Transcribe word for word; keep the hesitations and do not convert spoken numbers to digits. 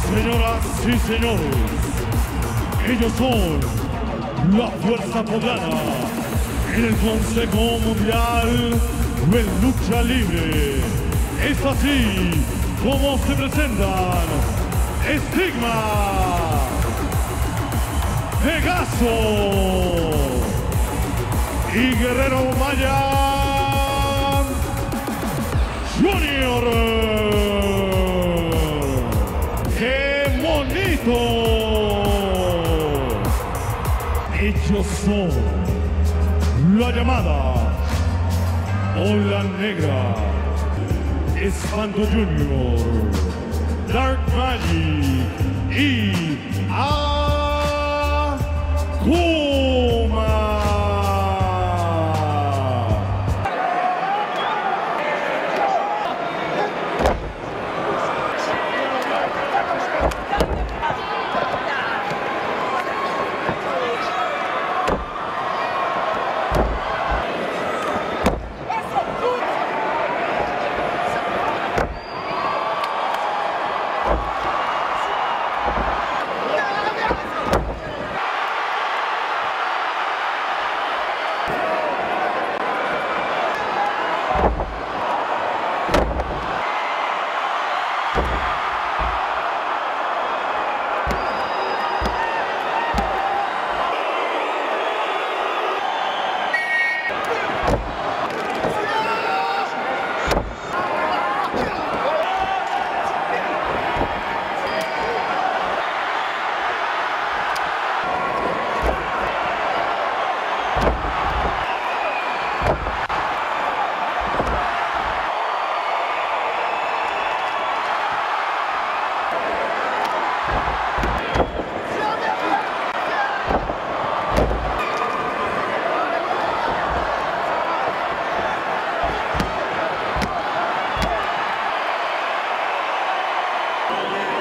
Señoras y señores, ellos son la Fuerza Poblana en el Consejo Mundial de Lucha Libre. Es así como se presentan Estigma, Pegaso y Guerrero Maya Junior. ¡Qué bonito! Ellos son la llamada Ola Negra, Espanto Junior, Dark Magic y Akuma. Yeah.